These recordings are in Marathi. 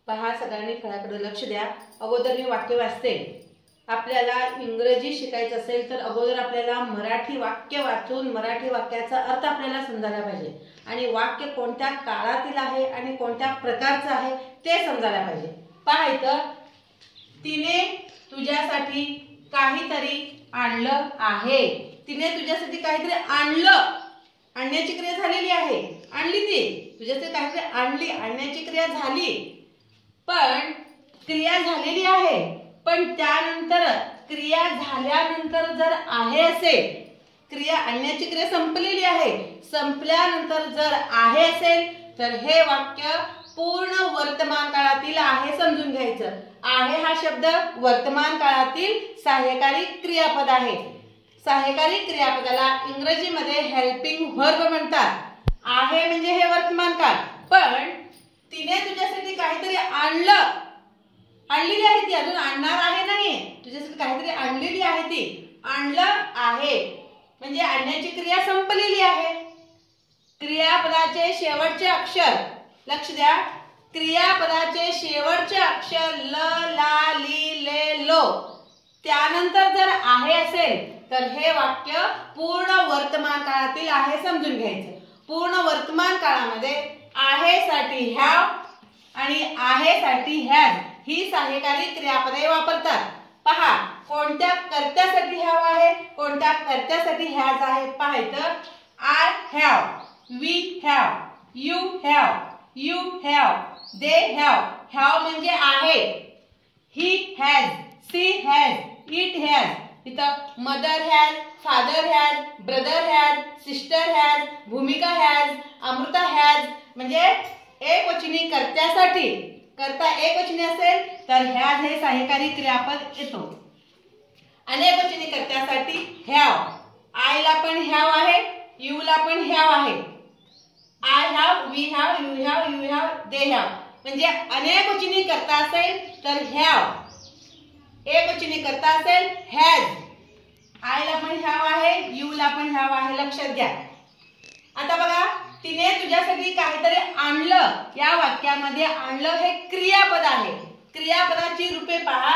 पहा, सगळ्यांनी फळ्याकडे लक्ष द्या। अगोदर मी वाक्य वाचते। आपल्याला इंग्रजी शिकायचं असेल तर अगोदर आपल्याला मराठी वाक्य वाचून मराठी वाक्याचा अर्थ आपल्याला समजायला पाहिजे आणि वाक्य कोणत्या काळातील आहे आणि कोणत्या प्रकारचं आहे ते समजायला पाहिजे। पहा इथं, तिने तुझ्यासाठी काहीतरी आणलं आहे। तिने तुझ्यासाठी काहीतरी आणलं, आणण्याची क्रिया झालेली आहे। आणली, ती तुझ्यासाठी काहीतरी आणली, आणण्याची क्रिया झाली, पण क्रिया झालेली आहे। पण त्यानंतर क्रिया झाल्यानंतर जर आहे असेल, क्रिया आणण्याची क्रिया संपलेली आहे, संपल्यानंतर जर आहे असेल तर हे वाक्य पूर्ण वर्तमान काळातील आहे समजून घ्यायचं। आहे हा शब्द वर्तमान काळातील सहाय्यकारी क्रियापद आहे। सहाय्यकारी क्रियापदाला इंग्रजीमध्ये हेल्पिंग व्हर्ब म्हणतात। आहे म्हणजे हे वर्तमान काळ, पण तिने तुझ्यासाठी काहीतरी आणलं, आणलेली आहे ती, अजून आणणार आहे नाही, तुझ्यासाठी काहीतरी आणलेली आहे ती, आणलं आहे म्हणजे आणण्याची क्रिया संपलेली आहे। क्रियापदाचे शेवटचे अक्षर लक्ष द्या, क्रियापदाचे शेवटचे अक्षर ल, ला, ली, ले, लो त्यानंतर जर आहे असेल तर हे वाक्य पूर्ण वर्तमान काळातील आहे समजून घ्यायचं। पूर्ण वर्तमान काळामध्ये आहे साठी हॅव आणि आहे साठी हॅज ही सहाय्यकारी क्रियापदे वापरतात। पहा, कोणत्या कर्त्यासाठी हॅव आहे, कोणत्या कर्त्यासाठी हॅज आहे। पहा इथं, I have, we have, you have, you have, they have. Have म्हणजे आहे, he has, she has, it has. इथं mother has, father has, brother has, sister has, Bhumika has, Amruta has म्हणजे एकवचनी कर्त्यासाठी, कर्ता एकवचनी असेल तर हॅज हे सहाय्यकारी क्रियापद येतो। अनेकवचनी कर्त्यासाठी हॅव, आय ला पण हॅव आहे, यू ला पण हॅव आहे। I have, we have, you have, you have, they have म्हणजे अनेकवचनी कर्ता असेल तर हॅव, एकवचनी कर्ता असेल हॅज। आय ला पण हॅव आहे, यू ला पण हॅव आहे, लक्षात घ्या। आता बघा, तिने तुझ्यासाठी काहीतरी आणलं, या वाक्यामध्ये आणलं हे क्रियापद आहे। क्रियापदाची रूपे पहा,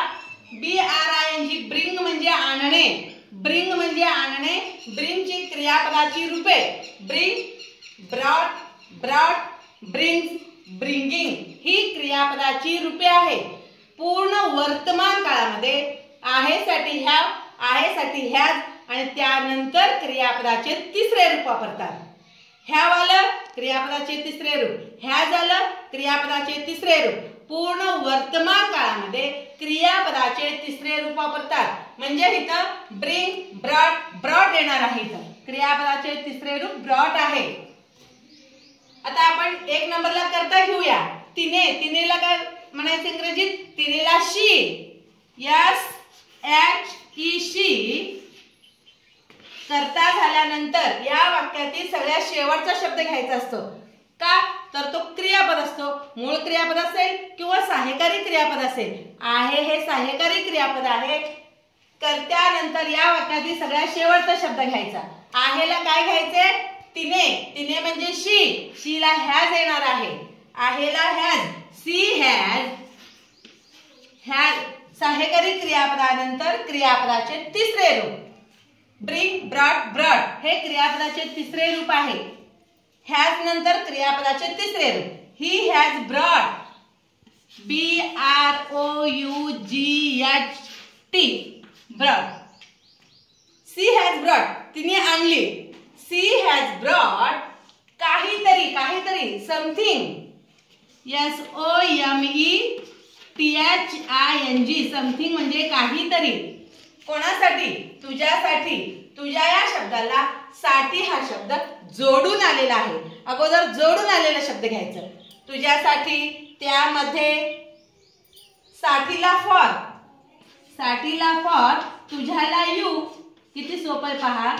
BRING ब्रिंग म्हणजे आणणे, ब्रिंग म्हणजे आणणे, ब्रिंग ची क्रियापदाची रूपे bring, brought, brought, brings, bringing ही क्रियापदाची रूपे आहे। पूर्ण वर्तमान काळामध्ये आहे साठी हॅव, आहे साठी हॅज आणि त्यानंतर क्रियापदाचे तिसरे रूप वापरतात। हॅव आलं क्रियापदाचे तिसरे रूप, हॅज आलं क्रियापदाचे तिसरे रूप। पूर्ण वर्तमान काळामध्ये क्रियापदाचे तिसरे रूप वापरतात। म्हणजे इथं ब्रिंग, ब्रॉट, ब्रॉट येणार आहे। इथं क्रियापदाचे तिसरे रूप ब्रॉट आहे। आता आपण एक नंबरला कर्ता घेऊया। तिने, तिनेला काय म्हणायचं इंग्रजीत, तिनेला शी, SHE शी। कर्ता झाल्यानंतर या वाक्यातील सगळ्यात शेवटचा शब्द घ्यायचा असतो, का तर तो क्रियापद असतो। मूळ क्रियापद असेल किंवा सहाय्यकारी क्रियापद असेल। आहे हे सहाय्यकारी क्रियापद आहे। कर्त्यानंतर या वाक्यातील सगळ्यात शेवटचा शब्द घ्यायचा। आहेला काय घ्यायचे, तिने, तिने म्हणजे शी, शी ला हॅज येणार आहे, आहेला हॅज, सी हॅज, हॅज सहाय्यकारी क्रियापदानंतर क्रियापदाचे तिसरे रूप ब्रिंग, ब्रॉट, ब्रॉट हे क्रियापदाचे तिसरे रूप आहे। हॅज नंतर क्रियापदाचे तिसरे रूप, he has brought, BROUGHT brought. She has brought तिने आणली, सी हॅज ब्रॉट काहीतरी, काहीतरी समथिंग, SOMETHING समथिंग म्हणजे काहीतरी। कोणासाठी, तुझ्यासाठी। तुझ्या या शब्दाला साठी हा शब्द जोडून आलेला आहे। अगोदर जोडून आलेला शब्द घ्यायचं, तुझ्यासाठी, त्यामध्ये साठीला फॉर, साठीला फॉर, तुझ्याला यू, किती सोपं आहे पहा।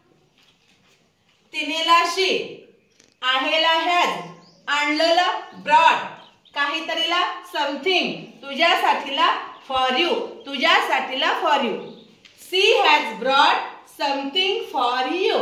तिनेला शी, आहेला हॅज, आणलेला ब्रॉट, काहीतरीला समथिंग, तुझ्यासाठीला फॉर यू, तुझ्यासाठीला for you. She has brought something for you.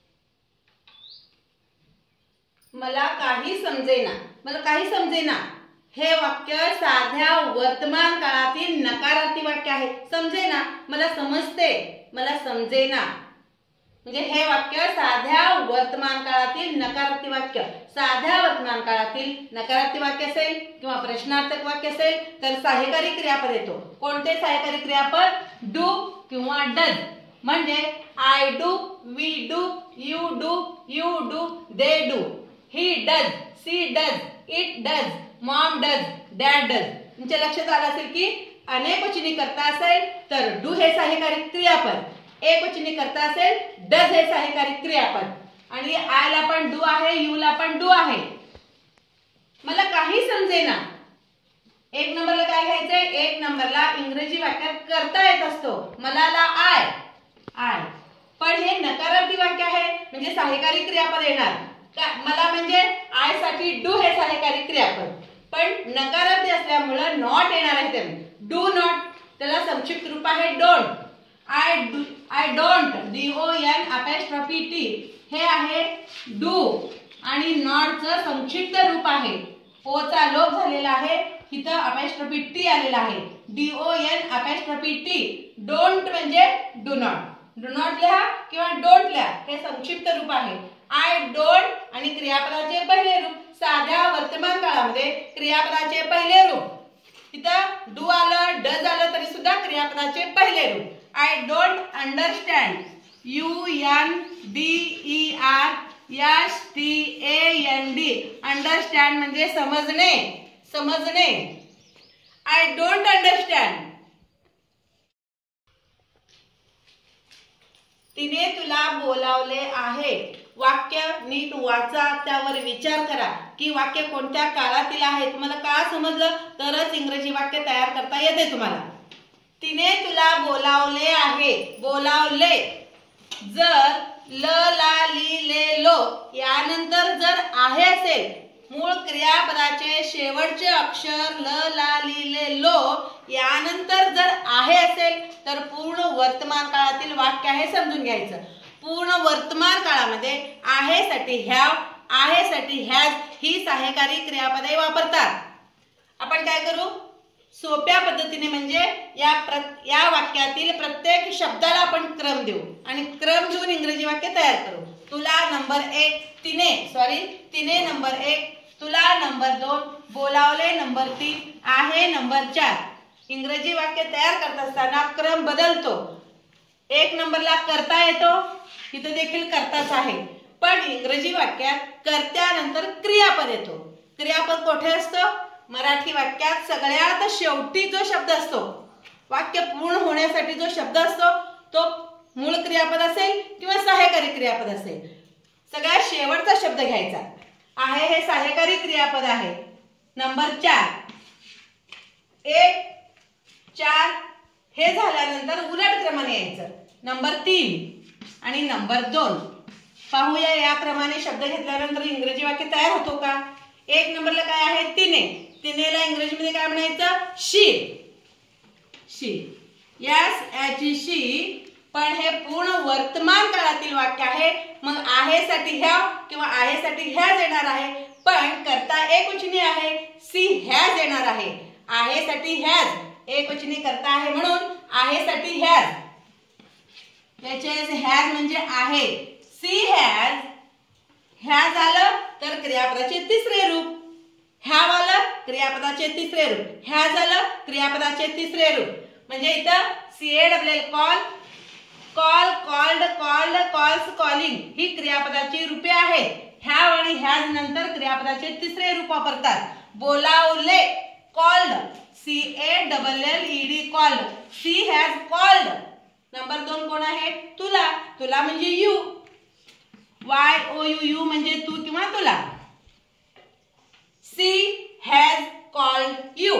मला काही समजेना, मला काही समजेना, हे वाक्य साध्या वर्तमान काळातील नकारार्थी वाक्य आहे. समजे ना, मला समजते, मला समजेना. म्हणजे हे वाक्य साध्या वर्तमान काळातील नकारार्थी वाक्य. साध्या वर्तमान काळातील नकारार्थी वाक्य असेल किंवा प्रश्नार्थक वाक्य असेल तर सहाय्यकारी क्रियापद येतो. कोणते सहाय्यकारी क्रियापद? डू किंवा डज. म्हणजे I do, we do, you do, you do, they do, he does, she does, it does, mom does, dad does. तुमच्या लक्षात आलं असेल की अनेक वचनी कर्ता असेल तर डू हे सहाय्यकारी क्रियापद, एक वचनी कर्ता असेल डज हे सहाय्यकारी क्रियापद. आणि आय ला पण डू आहे, यू ला पण डू आहे. मला काही समजेना. एक नंबरला काय घ्यायचंय? एक नंबरला इंग्रजी वाक्यात कर्ता येत असतो. मला ला आय, आय. पण हे नकारार्थी वाक्य आहे म्हणजे सहाय्यकारी क्रियापद येणार. मला म्हणजे आय साठी डू हे सहाय्यकारी क्रियापद, पण नकारार्थी असल्यामुळे नॉट येणार आहे. त्याने डू नॉट, त्याला संक्षिप्त रूप आहे डोंट. आय डोंट, DON'T हे आहे डू आणि नॉटचं संक्षिप्त रूप आहे. ओ चा लोप झालेला आहे, इथं अपॉस्ट्रोफी आलेला आहे. DON'T. डोंट म्हणजे डू नॉट. डू नॉट लिहा किंवा डोंट लिहा, हे संक्षिप्त रूप आहे. आय डोंट आणि क्रियापदाचे पहिले रूप. साध्या वर्तमान काळामध्ये क्रियापदाचे पहिले रूप. इथं डू आलं, डज आलं तरी सुद्धा क्रियापदाचे पहिले रूप. I don't understand, UNDERSTAND. Understand म्हणजे समजणे, समजणे. I don't understand. तिने तुला बोलावले आहे. वाक्य नीट वाचा, त्यावर विचार करा की वाक्य कोणत्या काळातील आहे. तुम्हाला काळ समजलं तरच इंग्रजी वाक्य तयार करता येते तुम्हाला. तिने तुला बोलावले आहे. बोलावले. जर ल ला ली ले लो यानंतर जर आहे असेल, मूळ क्रियापदाचे शेवटचे अक्षर ल ला ली ले लो यानंतर जर आहे असेल तर पूर्ण वर्तमान काळातील वाक्य आहे समजून घ्यायचं. पूर्ण वर्तमान काळामध्ये आहे साठी हॅव, आहे साठी हॅज ही सहाय्यकारी क्रियापदे वापरतात. आपण काय करू? सोप्या पद्धतीने म्हणजे या वाक्यातील प्रत्येक शब्दाला आपण क्रम देऊ आणि क्रम देऊन इंग्रजी वाक्य तयार करू. तुला नंबर 1, तिने नंबर 1, तुला नंबर 2, बोलावले नंबर 3, आहे नंबर 4. इंग्रजी वाक्य तयार करत असताना क्रम बदलतो. 1 नंबरला कर्ता येतो, इथं देखील कर्ताच आहे. पण इंग्रजी वाक्यात कर्त्यानंतर क्रियापद येतो. क्रियापद कुठे असतं? मराठी वाक्यात सगळ्यात शेवटी जो शब्द असतो, वाक्य पूर्ण होण्यासाठी जो शब्द असतो तो मूळ क्रियापद असेल किंवा सहाय्यकारी क्रियापद असेल. सगळ्यात शेवटचा शब्द घ्यायचा. आहे हे सहाय्यकारी क्रियापद आहे. नंबर 4, 1, 4 हे झाल्यानंतर उलट क्रमाने यायचं. नंबर 3 आणि नंबर 2. पाहूया या क्रमाने शब्द घेतल्यानंतर इंग्रजी वाक्य तयार होतो का? 1 नंबरला काय आहे? तिने. तिनेला इंग्रजीमध्ये काय म्हणायचं? शी. शी. यस याची शी. पण हे पूर्ण वर्तमान काळातील वाक्य आहे. मग आहे साठी हॅव किंवा आहे साठी हॅज येणार आहे. पण कर्ता एकवचनी आहे, सी हॅज येणार आहे. आहे साठी हॅज, एकवचनी कर्ता आहे म्हणून आहे साठी हॅज. याचे हॅज म्हणजे आहे. C has. हॅज आलं तर क्रियापदाचे तिसरे रूप. हॅव आलं क्रियापदाचे तिसरे रूप. हॅज आलं क्रियापदाचे तिसरे रूप. म्हणजे इथं CALL call, call, called, called, calls, calling ही क्रियापदाची रूपे आहेत. हॅव आणि हॅज नंतर क्रियापदाचे तिसरे रूप वापरतात. बोलावले called, CALLED called. She has called. Number 2 कोण आहे? तुला. तुला म्हणजे यू. YOU म्हणजे तू किंवा तुला. She has called you.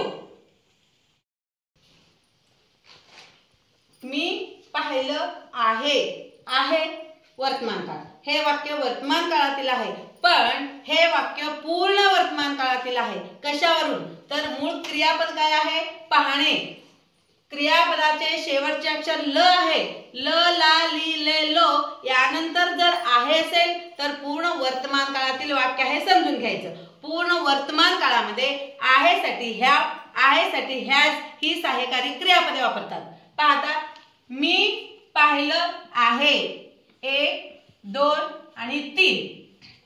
मी पाहिलं आहे. आहे वर्तमान काळ. हे वाक्य वर्तमान काळातील आहे. पण हे वाक्य पूर्ण वर्तमान काळातील आहे. कशावरून? तर मूळ क्रियापद काय आहे? पाहणे. क्रियापदाचे शेवटचे अक्षर ल आहे. ल, ला, ली, ले, लो यानंतर जर आहे असेल तर पूर्ण वर्तमान काळातील वाक्य आहे समजून घ्यायचं. पूर्ण वर्तमान काळामध्ये आहेसाठी ह्या, आहेसाठी हॅज ही सहाय्यकारी क्रियापदे वापरतात. पाहता, मी पाहिलं आहे. 1, 2 आणि 3.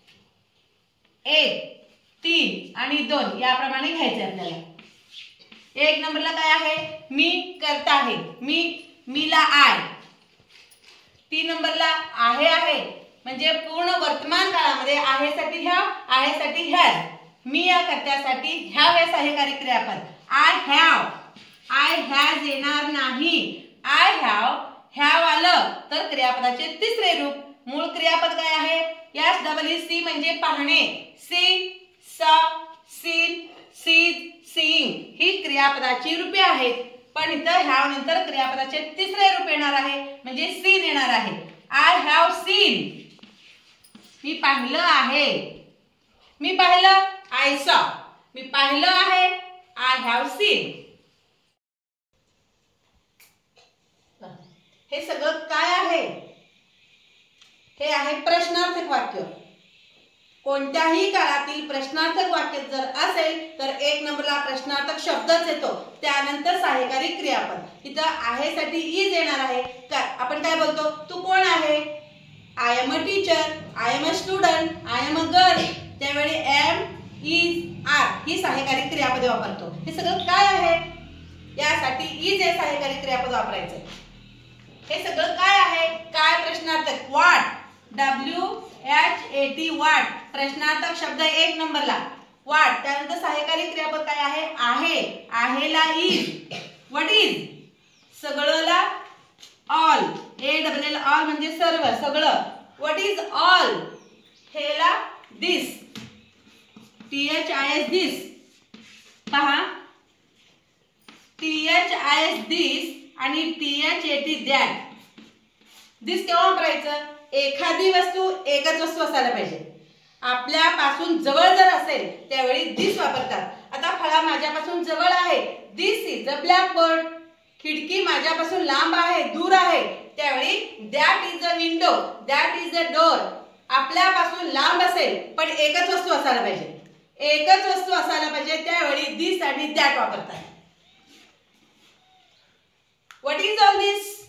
1, 3 आणि 2 याप्रमाणे घ्यायचे आपल्याला. 1 नंबरला काय आहे? मी करत आहे. मीला आय. 3 नंबरला आहे आहे म्हणजे पूर्ण वर्तमान काळामध्ये आहेसाठी ह्या, आहेसाठी हॅज. मी या कर्त्यासाठी ह्याव हे सहाय्यकारी क्रियापद. I have. आय हॅज येणार नाही. आय हॅव, हॅव आलं तर क्रियापदाचे तिसरे रूप. मूळ क्रियापद काय आहे? SEE म्हणजे पाहणे. See, saw, seen, sees, seeing ही क्रियापदाची रूपे आहेत. पण इथं हॅव नंतर क्रियापदाचे तिसरे रूप येणार आहे म्हणजे सीन येणार आहे. I have seen. मी पाहिलं आहे. मी पाहिलं, आय सॉ. मी पाहिलं आहे, आय हॅव सीन. हे सगळं काय आहे? हे आहे प्रश्नार्थक वाक्य. कोणत्याही काळातील प्रश्नार्थक वाक्य जर असेल तर 1 नंबरला प्रश्नार्थक शब्दच येतो, त्यानंतर सहाय्यकारी क्रियापद. इथं आहेसाठी इज येणार आहे. आपण काय बोलतो? तू कोण आहे? I am a teacher, I am a student, I am a girl. त्यावेळी एम, इज, आर ही सहाय्यकारी क्रियापदे वापरतो. हे सगळं काय आहे? यासाठी इज हे सहाय्यकारी क्रियापद वापरायचं. हे सगळं काय आहे? काय प्रश्नार्थक. व्हॉट, WHAT व्हॉट प्रश्नार्थक शब्द 1 नंबरला. व्हॉट त्यानंतर सहाय्यकारी क्रियापद काय आहे? आहे. आहेला इज. व्हॉट इज सगळंला ऑल. ALL ऑल म्हणजे सर्व, सगळं. व्हॉट इज ऑल हेला दिस. THIS दिस. पहा, THIS दिस आणि THAT दॅट. दिस केव्हा वापरायचं? एखादी वस्तू एकच वस्तू असायला पाहिजे. आपल्यापासून जवळ जर असेल त्यावेळी दिस वापरतात. आता फळा माझ्यापासून जवळ आहे. This is a blackboard. खिडकी माझ्यापासून लांब आहे, दूर आहे, त्यावेळी that is a window, that is a door. आपल्यापासून लांब असेल पण एकच वस्तू असायला पाहिजे. एकच वस्तू असायला पाहिजे त्यावेळी दिस आणि दॅट वापरतात. What is all this?